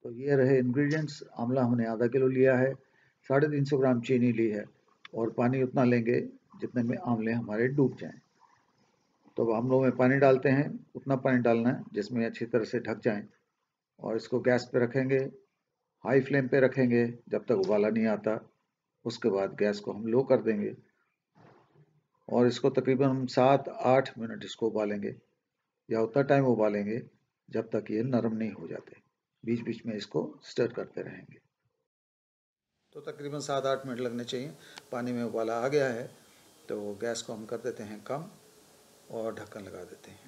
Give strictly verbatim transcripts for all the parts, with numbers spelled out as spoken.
तो ये रहे इंग्रेडिएंट्स। आंवला हमने आधा किलो लिया है, साढ़े तीन सौ ग्राम चीनी ली है और पानी उतना लेंगे जितने में आंवले हमारे डूब जाएं। तो अब आंवलों में पानी डालते हैं, उतना पानी डालना है जिसमें अच्छी तरह से ढक जाएं और इसको गैस पे रखेंगे, हाई फ्लेम पे रखेंगे जब तक उबाला नहीं आता। उसके बाद गैस को हम लो कर देंगे और इसको तकरीबन हम सात आठ मिनट इसको उबालेंगे या उतना टाइम उबालेंगे जब तक ये नरम नहीं हो जाते। बीच बीच में इसको स्टर करते रहेंगे। तो तकरीबन सात आठ मिनट लगने चाहिए। पानी में उबाला आ गया है तो गैस को हम कर देते हैं कम और ढक्कन लगा देते हैं।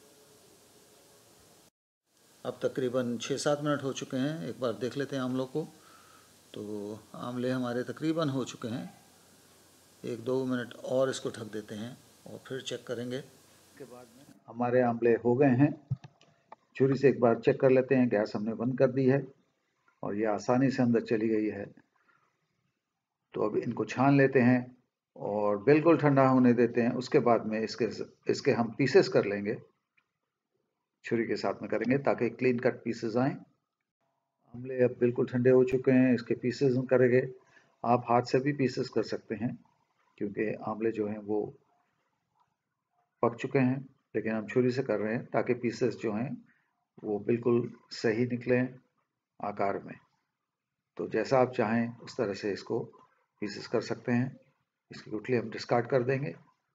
अब तकरीबन छः सात मिनट हो चुके हैं। एक बार देख लेते हैं आंवलों को। तो आंवले हमारे तकरीबन हो चुके हैं। एक दो मिनट और इसको ढक देते हैं और फिर चेक करेंगे। इसके बाद में हमारे आंवले हो गए हैं। छुरी से एक बार चेक कर लेते हैं। गैस हमने बंद कर दी है और ये आसानी से अंदर चली गई है। तो अब इनको छान लेते हैं और बिल्कुल ठंडा होने देते हैं। उसके बाद में इसके इसके हम पीसेस कर लेंगे। छुरी के साथ में करेंगे ताकि क्लीन कट पीसेस आएँ। आंवले अब बिल्कुल ठंडे हो चुके हैं। इसके पीसेस हम करेंगे। आप हाथ से भी पीसेस कर सकते हैं क्योंकि आंवले जो हैं वो पक चुके हैं, लेकिन हम छुरी से कर रहे हैं ताकि पीसेस जो हैं वो बिल्कुल सही निकलें आकार में। तो जैसा आप चाहें उस तरह से इसको पीसेस कर सकते हैं। इसकी गुठली हम डिस्कार्ड कर देंगे।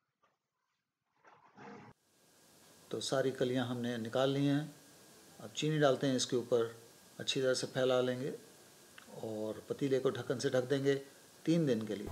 तो सारी कलियां हमने निकाल ली हैं। अब चीनी डालते हैं इसके ऊपर, अच्छी तरह से फैला लेंगे और पतीले को ढक्कन से ढक देंगे तीन दिन के लिए।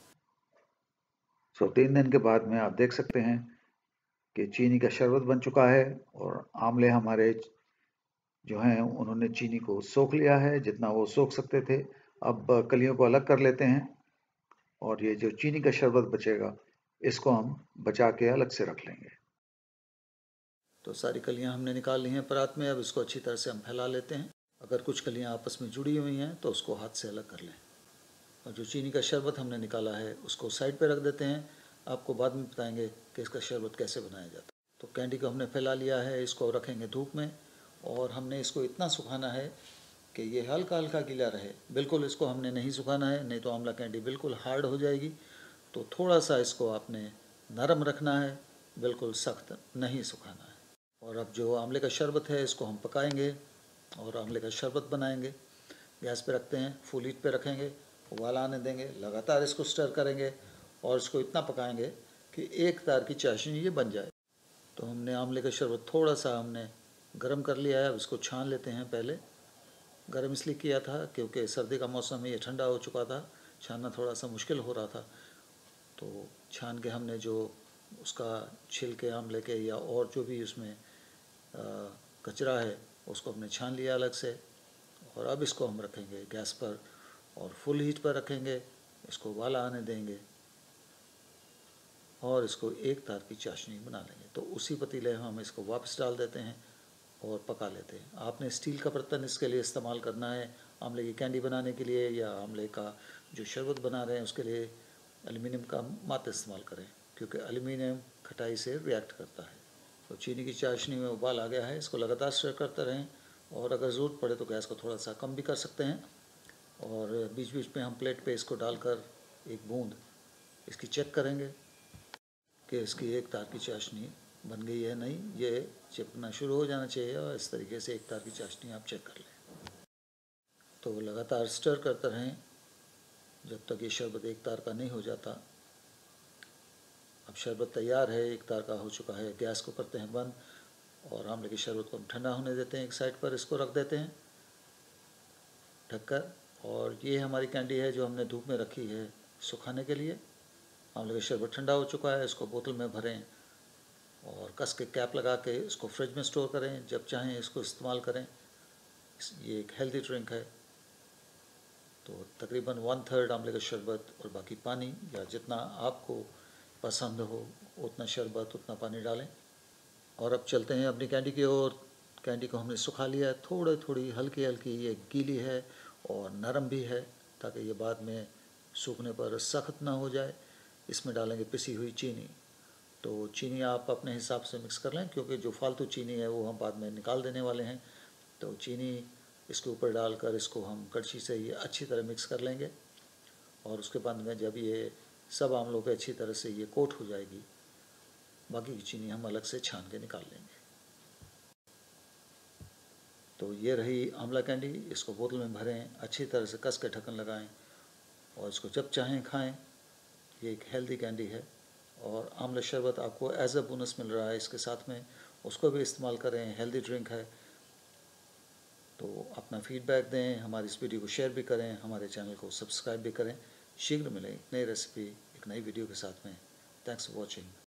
सो तीन दिन के बाद में आप देख सकते हैं कि चीनी का शरबत बन चुका है और आंवले हमारे जो हैं उन्होंने चीनी को सोख लिया है जितना वो सोख सकते थे। अब कलियों को अलग कर लेते हैं और ये जो चीनी का शरबत बचेगा इसको हम बचा के अलग से रख लेंगे। तो सारी कलियां हमने निकाल ली हैं परात में। अब इसको अच्छी तरह से हम फैला लेते हैं। अगर कुछ कलियां आपस में जुड़ी हुई हैं तो उसको हाथ से अलग कर लें। और जो चीनी का शरबत हमने निकाला है उसको साइड पे रख देते हैं। आपको बाद में बताएंगे कि इसका शरबत कैसे बनाया जाता है। तो कैंडी को हमने फैला लिया है, इसको रखेंगे धूप में और हमने इसको इतना सुखाना है कि ये हल्का हल्का गीला रहे। बिल्कुल इसको हमने नहीं सुखाना है, नहीं तो आंवला कैंडी बिल्कुल हार्ड हो जाएगी। तो थोड़ा सा इसको आपने नरम रखना है, बिल्कुल सख्त नहीं सुखाना है। और अब जो आंवले का शरबत है इसको हम पकाएंगे और आंवले का शरबत बनाएंगे। गैस पे रखते हैं, फुल हीट पे रखेंगे, उबाल आने देंगे, लगातार इसको स्टर करेंगे और इसको इतना पकाएंगे कि एक तार की चाशनी ये बन जाए। तो हमने आंवले का शरबत थोड़ा सा हमने गर्म कर लिया है। अब इसको छान लेते हैं। पहले गर्म इसलिए किया था क्योंकि सर्दी का मौसम है, ये ठंडा हो चुका था, छानना थोड़ा सा मुश्किल हो रहा था। तो छान के हमने जो उसका छिलके आंवले के या और जो भी उसमें कचरा है उसको हमने छान लिया अलग से। और अब इसको हम रखेंगे गैस पर और फुल हीट पर रखेंगे। इसको उबाला आने देंगे और इसको एक तार की चाशनी बना लेंगे। तो उसी पतीले में हम इसको वापस डाल देते हैं और पका लेते हैं। आपने स्टील का बर्तन इसके लिए इस्तेमाल करना है आंवले की कैंडी बनाने के लिए, या आंवले का जो शरबत बना रहे हैं उसके लिए एल्युमिनियम का मत इस्तेमाल करें क्योंकि एल्युमिनियम खटाई से रिएक्ट करता है। तो चीनी की चाशनी में उबाल आ गया है, इसको लगातार स्टर करते रहें और अगर ज़रूरत पड़े तो गैस को थोड़ा सा कम भी कर सकते हैं। और बीच बीच में हम प्लेट पे इसको डालकर एक बूंद इसकी चेक करेंगे कि इसकी एक तार की चाशनी बन गई है नहीं। ये चिपकना शुरू हो जाना चाहिए और इस तरीके से एक तार की चाशनी आप चेक कर लें। तो लगातार स्टर करते रहें जब तक ये शरबत एक तार का नहीं हो जाता। अब शरबत तैयार है, एक तार का हो चुका है। गैस को करते हैं बंद और आंवले के शरबत को हम ठंडा होने देते हैं। एक साइड पर इसको रख देते हैं ढककर। और ये हमारी कैंडी है जो हमने धूप में रखी है सुखाने के लिए। आंवले का शरबत ठंडा हो चुका है, इसको बोतल में भरें और कस के कैप लगा के इसको फ्रिज में स्टोर करें, जब चाहें इसको इस्तेमाल करें। ये एक हेल्दी ड्रिंक है। तो तकरीबन वन थर्ड आंवले का शरबत और बाकी पानी, या जितना आपको पसंद हो उतना शरबत उतना पानी डालें। और अब चलते हैं अपनी कैंडी की ओर। कैंडी को हमने सुखा लिया है, थोड़ी थोड़ी हल्की हल्की ये गीली है और नरम भी है ताकि ये बाद में सूखने पर सख्त ना हो जाए। इसमें डालेंगे पिसी हुई चीनी। तो चीनी आप अपने हिसाब से मिक्स कर लें क्योंकि जो फालतू चीनी है वो हम बाद में निकाल देने वाले हैं। तो चीनी इसके ऊपर डालकर इसको हम कड़छी से ये अच्छी तरह मिक्स कर लेंगे। और उसके बाद में जब ये सब आमलों पे अच्छी तरह से ये कोट हो जाएगी, बाकी की चीनी हम अलग से छान के निकाल लेंगे। तो ये रही आंवला कैंडी। इसको बोतल में भरें, अच्छी तरह से कस के ढक्कन लगाएं और इसको जब चाहें खाएं। ये एक हेल्दी कैंडी है। और आंवला शरबत आपको एज अ बोनस मिल रहा है इसके साथ में, उसको भी इस्तेमाल करें, हेल्दी ड्रिंक है। तो अपना फीडबैक दें, हमारी इस वीडियो को शेयर भी करें, हमारे चैनल को सब्सक्राइब भी करें। शीघ्र मिलें एक नई रेसिपी, एक नई वीडियो के साथ में। Thanks for watching.